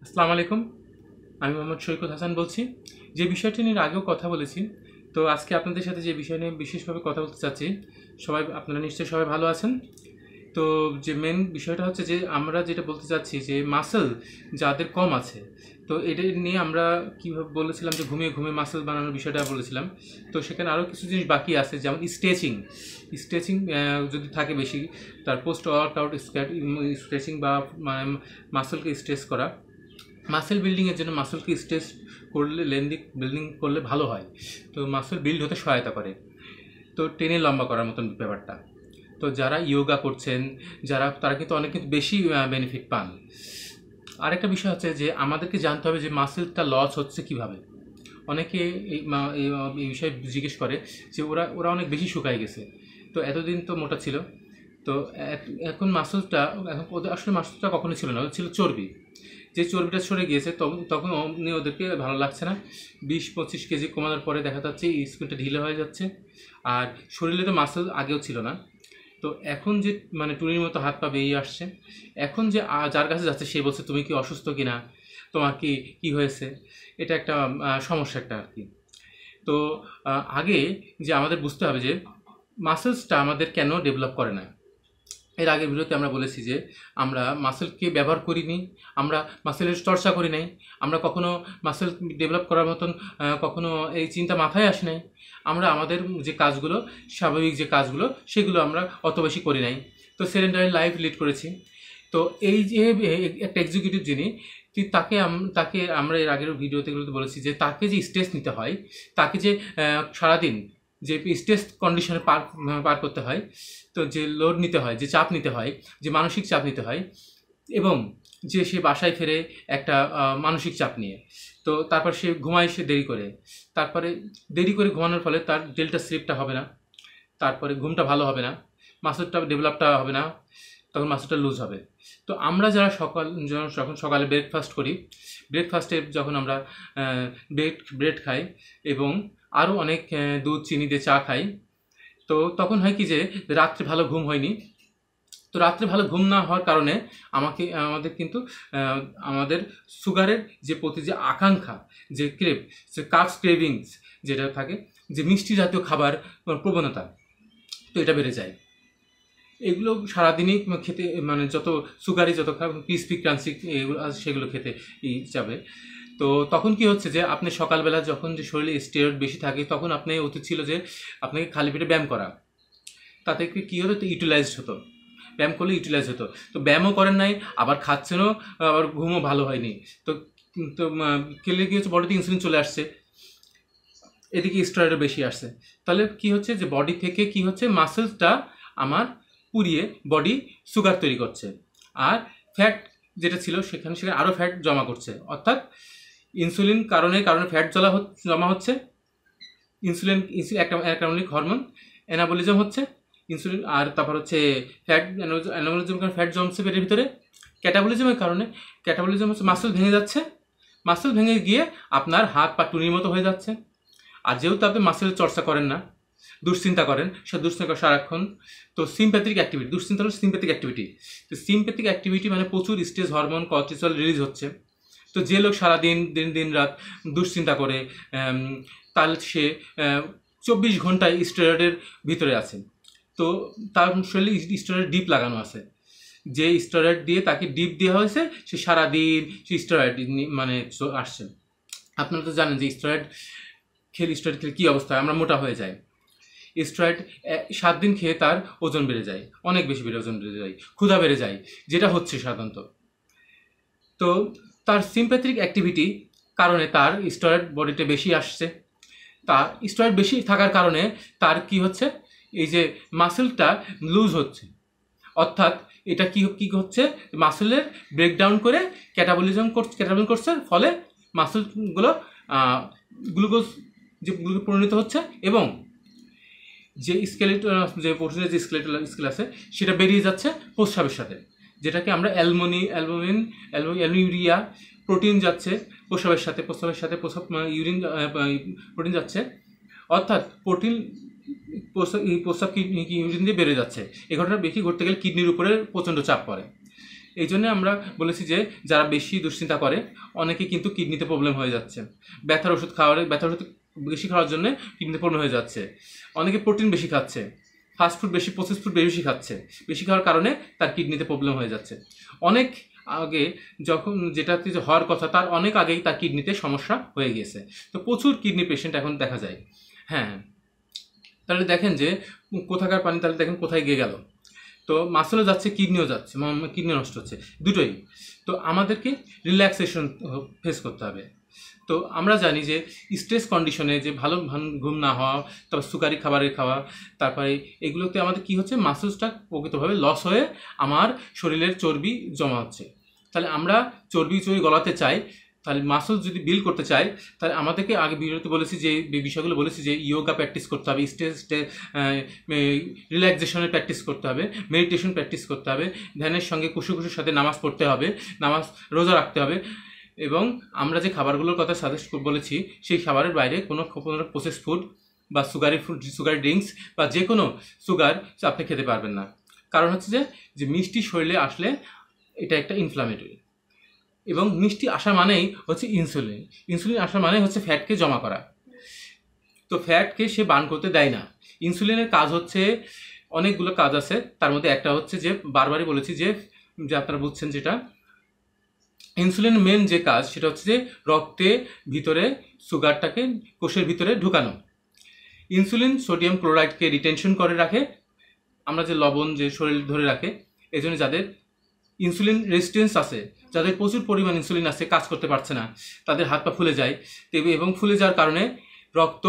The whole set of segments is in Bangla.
আসসালামু আলাইকুম। আমি মোহাম্মদ সৈকত হাসান বলছি। যে বিষয়টি নিয়ে আগেও কথা বলেছি, তো আজকে আপনাদের সাথে যে বিষয় নিয়ে বিশেষভাবে কথা বলতে চাচ্ছি, আপনারা নিশ্চয়ই সবাই ভালো আছেন। তো যে মেন বিষয়টা হচ্ছে যে আমরা যেটা বলতে চাচ্ছি যে মাসল যাদের কম আছে, তো এটা নিয়ে আমরা কীভাবে বলেছিলাম যে ঘুমিয়ে ঘুমিয়ে মাসল বানানোর বিষয়টা বলেছিলাম। তো সেখানে আরও কিছু জিনিস বাকি আছে, যেমন স্ট্রেচিং। স্ট্রেচিং যদি থাকে বেশি, তার পোস্ট ওয়ার্কআউট স্ট্রেচিং বা মাসলকে স্ট্রেচ করা, মাসেল বিল্ডিংয়ের জন্য মাসলকে স্ট্রেচ করলে লেন্দি বিল্ডিং করলে ভালো হয়। তো মাসল বিল্ড হতে সহায়তা করে, তো টেনে লম্বা করার মতন ব্যাপারটা। তো যারা ইয়োগা করছেন, তারা কিন্তু অনেক কিন্তু বেশি বেনিফিট পান। আরেকটা বিষয় হচ্ছে যে আমাদেরকে জানতে হবে যে মাসেলটা লস হচ্ছে কিভাবে। অনেকে এই বিষয়ে জিজ্ঞেস করে যে ওরা ওরা অনেক বেশি শুকায় গেছে, তো এতদিন তো মোটা ছিল, তো এখন মাসলটা, এখন ওদের আসলে মাসলটা কখনো ছিল না, ছিল চর্বি। যে চর্বিটা সরে গিয়েছে তখন অমনি ওদেরকে ভালো লাগছে না। 20-25 কেজি কমানোর পরে দেখা যাচ্ছে স্কিনটা ঢিলে হয়ে যাচ্ছে। আর শরীরে তো মাসল আগেও ছিল না, তো এখন যে টুনির মতো হাত পা বেরিয়ে আসছে। এখন যে যার কাছে যাচ্ছে সে বলছে তুমি কি অসুস্থ কিনা, তোমার কি হয়েছে। এটা একটা সমস্যা একটা আর কি। তো আগে যে আমাদের বুঝতে হবে যে মাসেলসটা আমাদের কেন ডেভেলপ করে না। এর আগের ভিডিওতে আমরা বলেছি যে আমরা মাসেলকে ব্যবহার করিনি, আমরা মাসেলের চর্চা করি নাই, আমরা কখনো মাসেল ডেভেলপ করার মতন কখনো এই চিন্তা মাথায় আসে নাই। আমরা আমাদের যে কাজগুলো, স্বাভাবিক যে কাজগুলো, সেগুলো আমরা অত বেশি করি নাই। তো সেডেন্টারি লাইফ লিড করেছি। তো এই যে একটা এক্সিকিউটিভ যিনি, তাকে আমরা এর আগের ভিডিওতে বলেছি যে তাকে যে স্ট্রেস নিতে হয়, তাকে যে সারাদিন যে স্ট্রেস কন্ডিশনে পার করতে হয়, তো যে লোড নিতে হয়, যে চাপ নিতে হয়, যে মানসিক চাপ নিতে হয়, এবং যে সে বাসায় ফেরে একটা মানসিক চাপ নিয়ে, তো তারপর সে ঘুমায়, সে দেরি করে, তারপরে দেরি করে ঘুমানোর ফলে তার ডেল্টা স্লিপটা হবে না, তারপরে ঘুমটা ভালো হবে না, মাসলটা ডেভেলপটা হবে না, তখন মাসলটা লুজ হবে। তো আমরা যারা যখন সকালে ব্রেকফাস্ট করি, ব্রেকফাস্টে যখন আমরা ব্রেড খাই এবং আরও অনেক দুধ চিনি দিয়ে চা খাই, তো তখন হয় কি যে রাত্রে ভালো ঘুম হয়নি। তো রাত্রে ভালো ঘুম না হওয়ার কারণে আমাদের কিন্তু আমাদের সুগারের যে প্রতি যে আকাঙ্ক্ষা, যে কার্বস ক্রেভিংস যেটা থাকে, যে মিষ্টি জাতীয় খাবার প্রবণতা, তো এটা বেড়ে যায়। এগুলো সারাদিনই খেতে, যত সুগারি, যত ক্রিস্পি ক্রাঞ্চি এগুলো সেগুলো খেতে যাবে। তো তখন কি হচ্ছে যে আপনি সকালবেলা যখন যে শরীরে স্টেরয়েড বেশি থাকে, তখন আপনি উচিত ছিল যে আপনাকে খালি পেটে ব্যায়াম করা। তাতে কী হতো, তো ইউটিলাইজড হতো, ব্যায়াম করলে ইউটিলাইজ হতো। তো ব্যায়ামও করেন নাই, আবার খাচ্ছেনও, আবার ঘুমও ভালো হয়নি। তো তো খেলে কী হচ্ছে, বডিতে ইনসুলিন চলে আসছে, এদিকে স্টেরয়েডও বেশি আসছে। তাহলে কি হচ্ছে যে বডি থেকে কি হচ্ছে, মাসেলসটা আমার পুড়িয়ে বডি সুগার তৈরি করছে, আর ফ্যাট যেটা ছিল সেখানে আরও ফ্যাট জমা করছে। অর্থাৎ ইনসুলিন কারণে ফ্যাট জমা হচ্ছে, ইনসুলিন অ্যানাবলিক হরমোন অ্যানাবলিজম হচ্ছে ইনসুলিন, আর তারপর হচ্ছে ফ্যাট অ্যানাবলিজম কারণে ফ্যাট জমছে পেটের ভিতরে। ক্যাটাবলিজমের কারণে ক্যাটাবলিজম হচ্ছে মাসল ভেঙে যাচ্ছে, মাসল ভেঙে গিয়ে আপনার হাত পা টুনির মতো হয়ে যাচ্ছে। আর যেহেতু আপনি মাসেলের চর্চা করেন না, দুশ্চিন্তা করেন, সে দুশ্চিন্তা সারাক্ষণ, তো সিম্প্যাথিক অ্যাক্টিভিটি, দুশ্চিন্তা হলো সিম্প্যাথিক অ্যাক্টিভিটি। তো সিম্প্যাথিক অ্যাক্টিভিটি প্রচুর স্ট্রেস হরমোন কর্টিসল রিলিজ হচ্ছে। তো যে লোক সারাদিন দিন রাত দুশ্চিন্তা করে, তাহলে সে 24 ঘন্টায় স্টেরয়েডের ভিতরে আছে। তো তার শরীরে স্টেরয়েড ডিপ লাগানো আছে, যে স্টেরয়েড দিয়ে তাকে ডিপ দেওয়া হয়েছে, সে সারাদিন সে স্টেরয়েড আসছে। আপনারা তো জানেন যে স্টেরয়েড খেলে কী অবস্থা, আমরা মোটা হয়ে যাই। স্টেরয়েড 7 দিন খেয়ে তার ওজন বেড়ে যায়, অনেক বেশি ওজন বেড়ে যায়, ক্ষুধা বেড়ে যায়, যেটা হচ্ছে সাধারণত। তো তার সিম্প্যাথিক অ্যাক্টিভিটি কারণে তার স্টেরয়েড বডিতে বেশি আসছে। তার স্টেরয়েড বেশি থাকার কারণে তার কি হচ্ছে, এই যে মাসেলটা লুজ হচ্ছে। অর্থাৎ এটা কি হচ্ছে, মাসেলের ব্রেকডাউন করে ক্যাটাবলিজম করছে, ফলে মাসেলগুলো গ্লুকোজ যে পরিণত হচ্ছে, এবং যে প্রোটিনের যে স্কেল আছে সেটা বেরিয়ে যাচ্ছে প্রস্রাবের সাথে, যেটাকে আমরা অ্যালবুমিউরিয়া প্রোটিন যাচ্ছে প্রস্রাবের সাথে, ইউরিন প্রোটিন যাচ্ছে। অর্থাৎ প্রস্রাব ইউরিন দিয়ে বেড়ে যাচ্ছে। এই ঘটনা বেশি ঘটতে গেলে কিডনির উপরে প্রচণ্ড চাপ পড়ে। এই জন্য আমরা বলেছি যে যারা বেশি দুশ্চিন্তা করে অনেকে কিন্তু কিডনিতে প্রবলেম হয়ে যাচ্ছে, ব্যথার ওষুধ বেশি খাওয়ার জন্য কিডনিতে প্রবলেম হয়ে যাচ্ছে। অনেকে প্রোটিন বেশি খাচ্ছে, ফাস্টফুড বেশি, প্রসেস ফুড বেশি খাচ্ছে, বেশি খাওয়ার কারণে তার কিডনিতে প্রবলেম হয়ে যাচ্ছে। অনেক আগে যখন যেটাতে হওয়ার কথা তার অনেক আগেই তার কিডনিতে সমস্যা হয়ে গিয়েছে। তো প্রচুর কিডনি পেশেন্ট এখন দেখা যায়। হ্যাঁ, তাহলে দেখেন যে কোথাকার পানি, তাহলে দেখেন কোথায় গিয়ে গেল। তো মাসলও যাচ্ছে, কিডনিও যাচ্ছে, কিডনি নষ্ট হচ্ছে, দুটোই। তো আমাদেরকে রিল্যাক্সেশন ফেস করতে হবে। তো আমরা জানি যে স্ট্রেস কন্ডিশনে যে ভালো ঘুম না হওয়া, তারপর সুগারি খাবারের খাওয়া, তারপরে এগুলোতে আমাদের কি হচ্ছে, মাসলসটা প্রকৃতভাবে লস হয়ে আমার শরীরের চর্বি জমা হচ্ছে। তাহলে আমরা চর্বি গলাতে চাই, তাহলে মাসল যদি বিল্ড করতে চাই, তাহলে আমাদেরকে আগে ভিডিওতে বলেছি যে বিষয়গুলো বলেছি যে ইয়োগা প্র্যাকটিস করতে হবে, স্ট্রেস রিল্যাক্সেশনের প্র্যাকটিস করতে হবে, মেডিটেশন প্র্যাকটিস করতে হবে, ধ্যানের সঙ্গে কুসুর সাথে নামাজ পড়তে হবে, রোজা রাখতে হবে। এবং আমরা যে খাবারগুলোর কথা সাজেস্ট বলেছি সেই খাবারের বাইরে কোনো প্রসেস ফুড বা সুগারি ড্রিঙ্কস বা যে কোনো সুগার আপনি খেতে পারবেন না। কারণ হচ্ছে যে মিষ্টি শরীরে আসলে এটা একটা ইনফ্লামেটরি, এবং মিষ্টি আসা মানেই হচ্ছে ইনসুলিন আসা মানে হচ্ছে ফ্যাটকে জমা করা। তো ফ্যাটকে সে বার্ন করতে দেয় না। ইনসুলিনের কাজ হচ্ছে অনেকগুলো কাজ আছে, তার মধ্যে একটা হচ্ছে যে বারবারই বলেছি যে আপনারা বুঝছেন, যেটা ইনসুলিন মেন যে কাজ সেটা হচ্ছে যে রক্তে ভিতরে সুগারটাকে কোষের ভিতরে ঢুকানো। ইনসুলিন সোডিয়াম ক্লোরাইডকে রিটেনশন করে রাখে, আমরা যে লবণ যে শরীর ধরে রাখে। এই জন্য যাদের ইনসুলিন রেজিস্ট্যান্স আছে, যাদের প্রচুর পরিমাণ ইনসুলিন আছে, কাজ করতে পারছে না, তাদের হাত পা ফুলে যায়, এবং ফুলে যাওয়ার কারণে রক্ত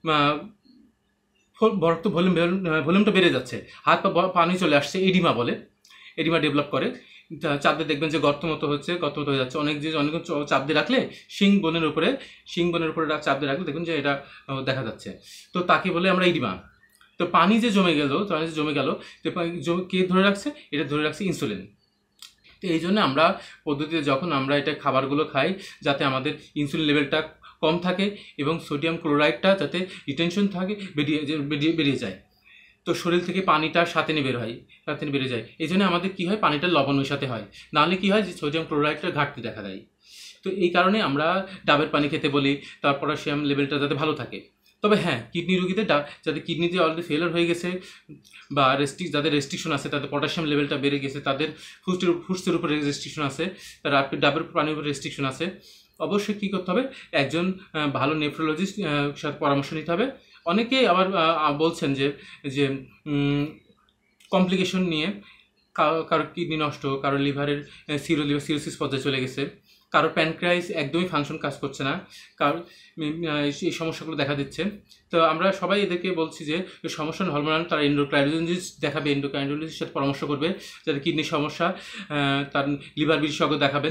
ভলিউমটা বেড়ে যাচ্ছে, হাত পা পানি চলে আসছে, এডিমা ডেভেলপ করে। চাপ দিয়ে দেখবেন যে গর্ত মতো হয়ে যাচ্ছে। অনেক চাপ দিয়ে রাখলে শিং বোনের উপরে চাপ দিয়ে রাখলে দেখবেন যে এটা দেখা যাচ্ছে। তো তাকে বলে আমরা এডিমা। তো পানি যে জমে গেল, কে ধরে রাখছে? এটা ধরে রাখছে ইনসুলিন। তো এই জন্য আমরা পদ্ধতিতে যখন আমরা এটা খাবারগুলো খাই, যাতে আমাদের ইনসুলিন লেভেলটা কম থাকে এবং সোডিয়াম ক্লোরাইডটা যাতে রিটেনশন থাকে, বেরিয়ে যায়। তো শরীর থেকে পানিটা সাথে নিয়ে বেড়ে যায়। এই জন্য আমাদের কী হয়, পানিটা লবণ মেশাতে হয়, নাহলে কী হয় যে সোডিয়াম ক্লোরাইডটা ঘাটতি দেখা দেয়। তো এই কারণে আমরা ডাবের পানি খেতে বলি, তার পটাশিয়াম লেভেলটা যাতে ভালো থাকে। তবে হ্যাঁ, কিডনি রোগীদের যাদের কিডনিতে অলরেডি ফেলার হয়ে গেছে বা যাদের রেস্ট্রিকশন আছে, তাদের পটাশিয়াম লেভেলটা বেড়ে গেছে, তাদের ফুডসের উপরে রেস্ট্রিকশন আছে, তার ডাবের পানির উপরে রেস্ট্রিকশন আছে, অবশ্যই কী করতে হবে, একজন ভালো নেফ্রোলজিস্ট সাথে পরামর্শ নিতে হবে। অনেকেই আবার বলছেন যে কমপ্লিকেশন নিয়ে কারো কিডনি নষ্ট, কারো লিভারের সিরোসিস পর্যায়ে চলে গেছে, কারো প্যানক্রিয়াস একদমই ফাংশন কাজ করছে না, কারো এই সমস্যাগুলো দেখা দিচ্ছে। তো আমরা সবাই এদেরকে বলছি যে সমস্যা হরমোনাল, তারা এন্ডোক্রাইনোলজিস্ট দেখাবে, এন্ডোক্রাইনোলজিস্টের সাথে পরামর্শ করবে। যাদের কিডনির সমস্যা তার লিভার বিশেষজ্ঞ দেখাবেন।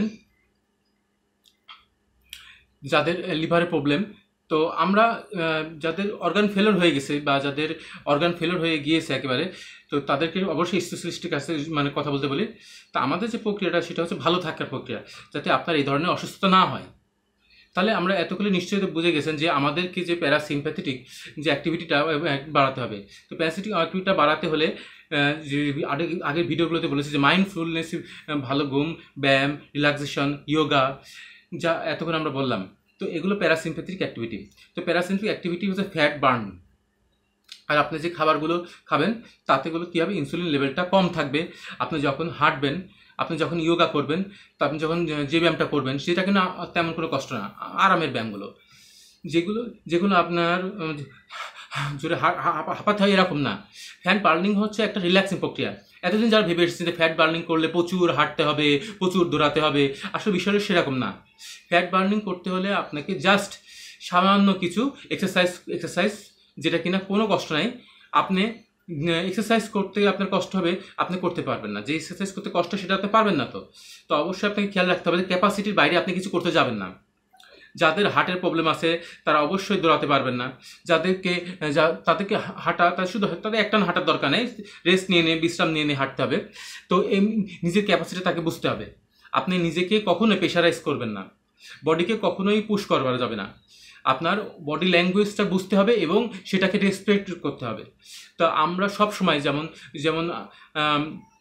যাদের লিভারে প্রবলেম, তো আমরা যাদের অর্গান ফেলোর হয়ে গেছে বা যাদের অর্গান ফেলোর হয়ে গিয়েছে একেবারে, তো তাদেরকে অবশ্যই স্পেশালিস্টের কাছে কথা বলতে বলি। তা আমাদের যে প্রক্রিয়াটা সেটা হচ্ছে ভালো থাকার প্রক্রিয়া, যাতে আপনার এই ধরনের অসুস্থতা না হয়। তাহলে আমরা এতগুলো নিশ্চয়ই তো বুঝে গেছেন যে আমাদেরকে যে প্যারাসিম্প্যাথেটিক যে অ্যাক্টিভিটিটা বাড়াতে হবে। তো প্যারাসিম্প্যাথেটিক অ্যাক্টিভিটিটা বাড়াতে হলে যে আগের ভিডিওগুলোতে বলেছি যে মাইন্ডফুলনেস, ভালো ঘুম, ব্যায়াম, রিল্যাক্সেশন, ইয়োগা, যা এতক্ষণ আমরা বললাম, তো এগুলো প্যারাসিম্প্যাথেটিক অ্যাক্টিভিটি। তো প্যারাসিম্প্যাথেটিক অ্যাক্টিভিটি হচ্ছে ফ্যাট বার্ন। আর আপনি যে খাবারগুলো খাবেন তাতেগুলো কী হবে, ইনসুলিন লেভেলটা কম থাকবে। আপনি যখন হাঁটবেন, আপনি যখন ইয়োগা করবেন, তো আপনি যখন যে ব্যায়ামটা করবেন সেটা কিন্তু তেমন কোনো কষ্ট না, আরামের ব্যায়ামগুলো, যেগুলো আপনার জোরে হাঁপাতে হয় এরকম না। ফ্যাট বার্নিং হচ্ছে একটা রিল্যাক্সিং প্রক্রিয়া। এতদিন যারা ভেবে এসেছে যে ফ্যাট বার্নিং করলে প্রচুর হাঁটতে হবে, প্রচুর দৌড়াতে হবে, আসলে বিষয়টা সেরকম না। ফ্যাট বার্নিং করতে হলে আপনাকে জাস্ট সামান্য কিছু এক্সারসাইজ, যেটা কিনা কোনো কষ্ট নাই। আপনি এক্সারসাইজ করতে আপনার কষ্ট হবে, আপনি করতে পারবেন না। যে এক্সারসাইজ করতে কষ্ট সেটা আপনি পারবেন না। তো অবশ্যই আপনাকে খেয়াল রাখতে হবে যে ক্যাপাসিটির বাইরে আপনি কিছু করতে যাবেন না। যাদের হার্টের প্রবলেম আছে তারা অবশ্যই দৌড়াতে পারবেন না। তাদেরকে তাদের একটা হাঁটার দরকার নেই, রেস্ট নিয়ে বিশ্রাম নিয়ে হাঁটতে হবে। তো নিজের ক্যাপাসিটি তাকে বুঝতে হবে। আপনি নিজেকে কখনোই প্রেশারাইজ করবেন না, বডিকে কখনোই পুশ করা যাবে না। আপনার বডি ল্যাঙ্গুয়েজটা বুঝতে হবে এবং সেটাকে রেসপেক্ট করতে হবে। তো আমরা সব সময় যেমন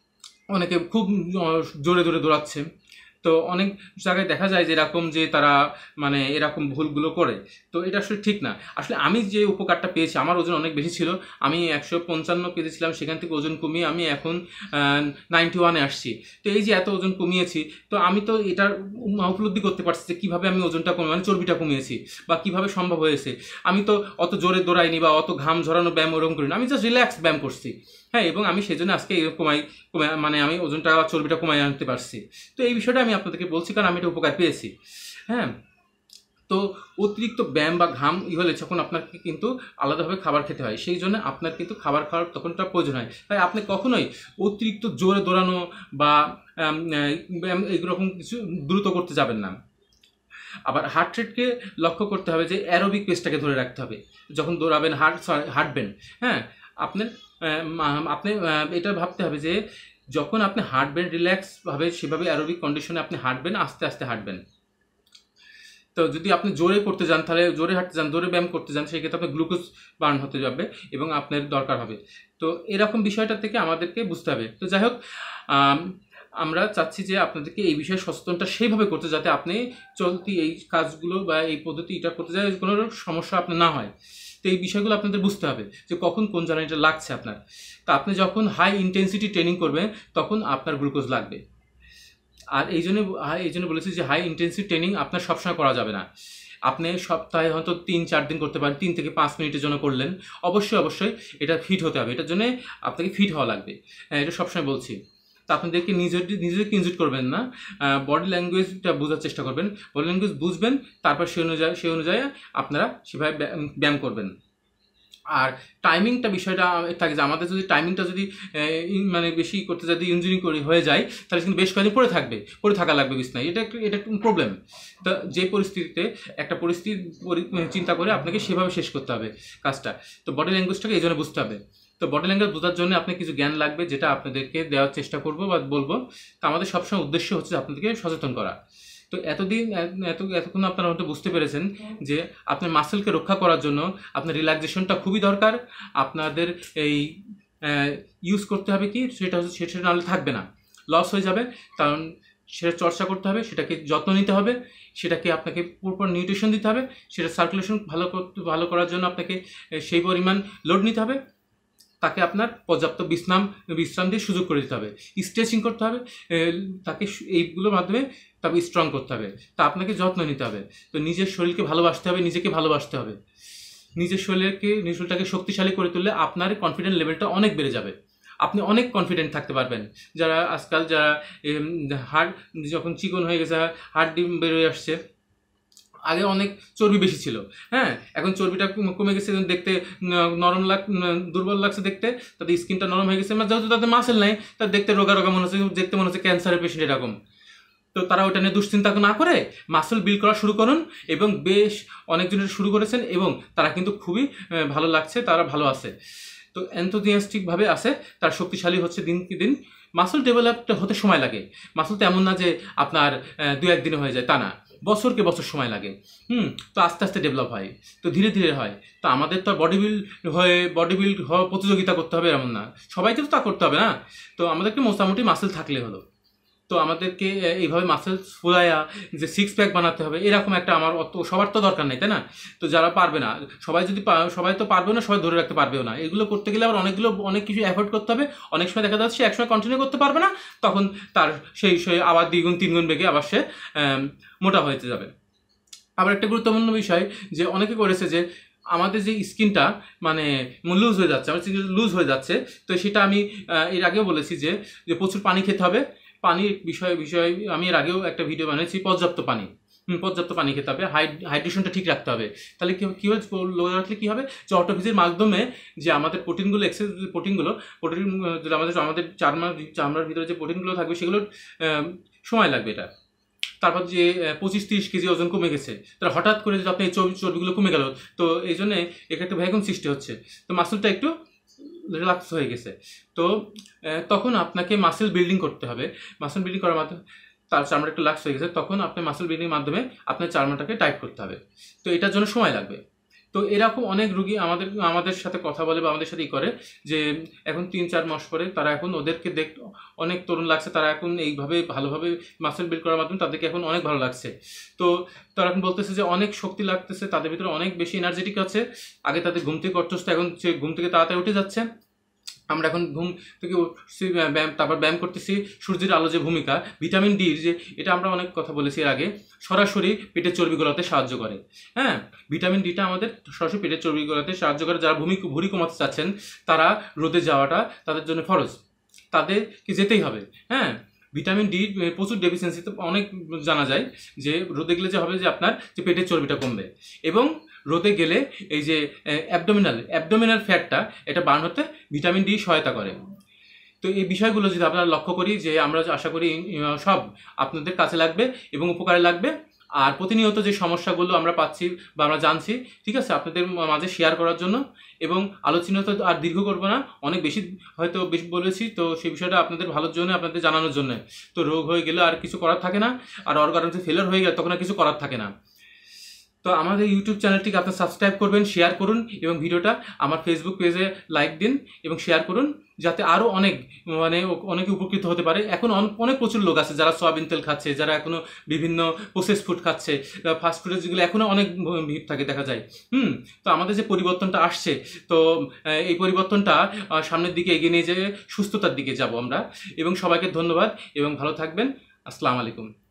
অনেকে খুব জোরে জোরে দৌড়াচ্ছে। তো অনেক জায়গায় দেখা যায় যে এরকম যে তারা মানে এরকম ভুলগুলো করে। তো এটা আসলে ঠিক না। আসলে আমি যে উপকারটা পেয়েছি, আমার ওজন অনেক বেশি ছিল, আমি 155 কেজি ছিলাম, সেখান থেকে ওজন কমিয়ে আমি এখন 91-এ আসছি। তো এই যে এত ওজন কমিয়েছি, তো আমি তো এটার উপলব্ধি করতে পারছি যে কীভাবে আমি ওজনটা কমে মানে চর্বিটা কমিয়েছি বা কীভাবে সম্ভব হয়েছে। আমি তো অত জোরে দৌড়াইনি বা অত ঘাম ঝরানো ব্যায়াম ওরকম করিনি, আমি জাস্ট রিল্যাক্স ব্যায়াম করছি। হ্যাঁ, এবং আমি সেজন্য আজকে কমাই কমে মানে আমি ওজনটা চর্বিটা কমাই আনতে পারছি। তো এই বিষয়টা আমি আপনাদেরকে বলছি কারণ আমি এটা উপকার পেয়েছি। হ্যাঁ, তো অতিরিক্ত ব্যায়াম বা ঘাম হলে যখন আপনাকে কিন্তু আলাদাভাবে খাবার খেতে হয়, সেই জন্য আপনার কিন্তু খাবার খাওয়ার তখনটা প্রয়োজন হয়। তাই আপনি কখনোই অতিরিক্ত জোরে দৌড়ানো বা ব্যায়াম এইরকম কিছু দ্রুত করতে যাবেন না। আবার হার্ট রেটকে লক্ষ্য করতে হবে যে অ্যারোবিক পেসটাকে ধরে রাখতে হবে যখন দৌড়াবেন, হাঁটবেন। হ্যাঁ, আপনার আপনি এটা ভাবতে হবে যে যখন আপনি হাঁটবেন রিল্যাক্সভাবে, সেভাবে অ্যারোবিক কন্ডিশনে আপনি হাঁটবেন, আস্তে আস্তে হাঁটবেন। তো যদি আপনি জোরে করতে যান, তাহলে জোরে হাঁটতে যান, জোরে ব্যায়াম করতে যান, সেই ক্ষেত্রে আপনার গ্লুকোজ বার্ন হতে যাবে এবং আপনার দরকার হবে। তো এরকম বিষয়টা থেকে আমাদেরকে বুঝতে হবে। তো যাই হোক, আমরা চাচ্ছি যে আপনাদেরকে এই বিষয়ে সচেতনটা সেইভাবে করতে, যাতে আপনি চলতি এই কাজগুলো বা এই পদ্ধতি এটা করতে যায় কোনো সমস্যা আপনার না হয়। তো এই বিষয়গুলো আপনাদের বুঝতে হবে যে কখন কোন জার্নিটা লাগছে আপনার। তো আপনি যখন হাই ইন্টেন্সিটি ট্রেনিং করবেন তখন আপনার গ্লুকোজ লাগবে। আর এই জন্য বলেছি যে হাই ইন্টেন্সিটি ট্রেনিং আপনার সবসময় করা যাবে না। আপনি সপ্তাহে হয়তো 3-4 দিন করতে পারেন, 3 থেকে 5 মিনিটের জন্য করলেন। অবশ্যই এটা ফিট হতে হবে, এটার জন্য আপনাকে ফিট হওয়া লাগবে। এটা সবসময় বলছি। তো আপনাদেরকে নিজেদেরকে ইনজুরি করবেন না, বডি ল্যাঙ্গুয়েজটা বোঝার চেষ্টা করবেন, বডি ল্যাঙ্গুয়েজ বুঝবেন, তারপর সেই অনুযায়ী আপনারা সেভাবে ব্যায়াম করবেন। আর টাইমিংটা বিষয়টা থাকে যে আমাদের যদি টাইমিংটা যদি মানে বেশি করতে যদি ইঞ্জিনিয়ারিং করে হয়ে যায়, তাহলে কিন্তু বেশ কয়েকদিন পড়ে থাকা লাগবে বিছনায়। এটা একটু প্রবলেম। তো যে পরিস্থিতিতে একটা পরিস্থিতি চিন্তা করে আপনাকে সেভাবে শেষ করতে হবে কাজটা। তো বডি ল্যাঙ্গুয়েজটাকে এই জন্য বুঝতে হবে। তো বডি ল্যাঙ্গুয়েজ বোঝার জন্য আপনি কিছু জ্ঞান লাগবে, যেটা আপনাদেরকে দেওয়ার চেষ্টা করবো বা বলবো। তো আমাদের সবসময় উদ্দেশ্য হচ্ছে আপনাদেরকে সচেতন করা। তো এতক্ষণ আপনারা হয়তো বুঝতে পেরেছেন যে আপনার মাসেলকে রক্ষা করার জন্য আপনার রিল্যাক্সেশনটা খুবই দরকার। আপনাদের এই ইউজ করতে হবে কি, সেটা নাহলে থাকবে না, লস হয়ে যাবে। কারণ সেটা চর্চা করতে হবে, সেটাকে যত্ন নিতে হবে, সেটাকে আপনাকে প্রপার নিউট্রিশন দিতে হবে, সেটা সার্কুলেশন ভালো করার জন্য আপনাকে সেই পরিমাণ লোড নিতে হবে, তাকে আপনার পর্যাপ্ত বিশ্রাম দিয়ে সুযোগ করে দিতে হবে, স্ট্রেচিং করতে হবে, তাকে এইগুলোর মাধ্যমে তাকে স্ট্রং করতে হবে। তা আপনাকে যত্ন নিতে হবে। তো নিজের শরীরকে ভালোবাসতে হবে, নিজেকে ভালোবাসতে হবে। নিজের শরীরটাকে শক্তিশালী করে তুললে আপনার কনফিডেন্স লেভেলটা অনেক বেড়ে যাবে, আপনি অনেক কনফিডেন্ট থাকতে পারবেন। যারা আজকাল হাড় যখন চিকন হয়ে গেছে, হাড় ডিম বেরোয় আসছে, আগে অনেক চর্বি বেশি ছিল, হ্যাঁ, এখন চর্বিটা কমে গেছে, দেখতে দুর্বল লাগছে দেখতে, তাদের স্কিনটা নরম হয়ে গেছে, যেহেতু তাদের মাসেল নাই, তার দেখতে রোগা মনে হচ্ছে, দেখতে মনে হচ্ছে ক্যান্সারের পেশেন্ট এরকম। তো তারা ওটা নিয়ে দুশ্চিন্তা না করে মাসেল বিল্ড করা শুরু করুন, এবং বেশ অনেকজনের শুরু করেছেন এবং তারা কিন্তু খুবই ভালো লাগছে, তারা ভালো আছে। তো এনথুজিয়াস্টিকভাবে আছে, তার শক্তিশালী হচ্ছে দিন কি দিন। মাসল ডেভেলপটা হতে সময় লাগে। মাসল তো এমন না যে আপনার 2-1 দিনে হয়ে যায়, তা না, বছরকে বছর সময় লাগে। তো আস্তে আস্তে ডেভেলপ হয়, তো ধীরে ধীরে হয়। তো আমাদের তো বডি বিল্ড হওয়া প্রতিযোগিতা করতে হবে এমন না, সবাইকে তো তা করতে হবে না। তো আমাদেরকে মোটামুটি মাসেল থাকলে হলো। তো আমাদেরকে এইভাবে মাসেলস ফুলাইয়া যে 6 প্যাক বানাতে হবে এরকম একটা আমার সবার তো দরকার নেই, তাই না? তো যারা পারবে না, সবাই তো পারবে না, সবাই ধরে রাখতে পারবেও না। এগুলো করতে গেলে আবার অনেক কিছু এফোর্ট করতে হবে। অনেক সময় দেখা যাচ্ছে একসময় কন্টিনিউ করতে পারবে না, তখন তার সেই আবার 2-3 গুণ বেগে আবার সে মোটা হয়ে যাবে। আবার একটা গুরুত্বপূর্ণ বিষয় যে অনেকে করেছে যে আমাদের যে স্কিনটা মানে লুজ হয়ে যাচ্ছে, তো সেটা আমি এর আগেও বলেছি যে প্রচুর পানি খেতে হবে। পানির বিষয় আমি এর আগেও একটা ভিডিও বানিয়েছি, পর্যাপ্ত পানি খেতে হবে, হাইড্রেশনটা ঠিক রাখতে হবে। তাহলে কী হবে, লো রাখলে কী হবে, যে অটোফেজের মাধ্যমে যে আমাদের প্রোটিন আমাদের চামড়ার ভিতরে যে প্রোটিনগুলো থাকবে সেগুলোর সময় লাগবে। এটা তারপর যে 25-30 কেজি ওজন কমে গেছে, তার হঠাৎ করে যদি আপনি এই চর্বিগুলো কমে গেল, তো এই জন্যে এক্ষেত্রে ভ্যাকুম সৃষ্টি হচ্ছে, তো মাসেলটা একটু রিল্যাক্স হয়ে গেছে। তো তখন আপনাকে মাসেল বিল্ডিং করতে হবে। মাসেল বিল্ডিং করার মাধ্যমে তার চামড়া একটু লাক্স হয়ে গেছে, তখন আপনি মাসেল বিল্ডিংয়ের মাধ্যমে আপনার চামড়াটাকে টাইট করতে হবে। তো এটার জন্য সময় লাগবে। তো এরকম অনেক রুগী আমাদের সাথে কথা বলে বা আমাদের সাথে করে যে এখন 3-4 মাস পরে তারা এখন ওদেরকে অনেক তরুণ লাগছে, তারা এখন এইভাবে ভালোভাবে মাসেল বিল্ড করার মাধ্যমে তাদেরকে এখন অনেক ভালো লাগছে। তো তারা এখন বলতেছে যে অনেক শক্তি লাগতেছে, তাদের ভিতরে অনেক বেশি এনার্জেটিক আছে। আগে তাদের ঘুম থেকে কষ্টস্থ, এখন সে ঘুম থেকে তাড়াতাড়ি উঠে যাচ্ছে। আমরা এখন ঘুম থেকে উঠছি, তারপর ব্যায়াম করতেছি। সূর্যের আলো যে ভূমিকা, ভিটামিন ডি যে, এটা আমরা অনেক কথা বলেছি এর আগে, সরাসরি পেটের চর্বি গলাতে সাহায্য করে। হ্যাঁ, ভিটামিন ডিটা আমাদের সরাসরি পেটের চর্বি গলাতে সাহায্য করে। যারা ভুঁড়ি কমাতে চাচ্ছেন তারা রোদে যাওয়াটা তাদের জন্য ফরজ, তাদেরকে যেতেই হবে। হ্যাঁ, ভিটামিন ডি প্রচুর ডেফিসিয়েন্সিতে অনেক জানা যায় যে রোদে গেলে যে হবে যে আপনার যে পেটের চর্বিটা কমবে, এবং রোদে গেলে এই যে অ্যাবডোমিনাল ফ্যাটটা এটা বার্ন হতে ভিটামিন ডি সহায়তা করে। তো এই বিষয়গুলো যদি আপনারা লক্ষ্য করি, যে আমরা আশা করি সব আপনাদের কাছে লাগবে এবং উপকারে লাগবে। আর প্রতিনিয়ত যে সমস্যাগুলো আমরা পাচ্ছি বা আমরা জানছি, ঠিক আছে, আপনাদের মাঝে শেয়ার করার জন্য। এবং আলোচনা তো আর দীর্ঘ করবো না, অনেক বেশি বলেছি। তো সেই বিষয়টা আপনাদের ভালোর জন্য, আপনাদের জানানোর জন্য। তো রোগ হয়ে গেলে আর কিছু করার থাকে না, আর অর্গানস ফেলিয়ার হয়ে গেলে তখন আর কিছু করার থাকে না। তো আমাদের ইউটিউব চ্যানেলটিকে আপনারা সাবস্ক্রাইব করবেন, শেয়ার করুন, এবং ভিডিওটা আমার ফেসবুক পেজে লাইক দিন এবং শেয়ার করুন, যাতে আরও অনেকে উপকৃত হতে পারে। এখন প্রচুর লোক আছে যারা সয়াবিন তেল খাচ্ছে, যারা এখনও বিভিন্ন প্রসেস ফুড খাচ্ছে, ফাস্ট ফুডের যেগুলো এখনও অনেক ভিড় থাকে দেখা যায়। তো আমাদের যে পরিবর্তনটা আসছে, তো এই পরিবর্তনটা সামনের দিকে এগিয়ে নিয়ে যেয়ে সুস্থতার দিকে যাব আমরা। এবং সবাইকে ধন্যবাদ এবং ভালো থাকবেন। আসসালামু আলাইকুম।